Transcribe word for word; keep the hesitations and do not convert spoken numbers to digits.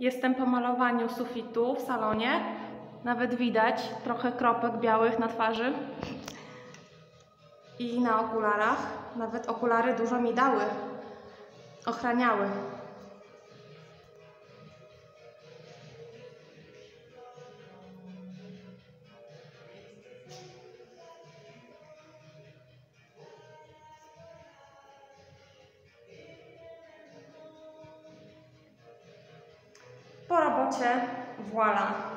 Jestem po malowaniu sufitu w salonie. Nawet widać trochę kropek białych na twarzy i na okularach. Nawet okulary dużo mi dały, ochraniały. Po robocie, voila!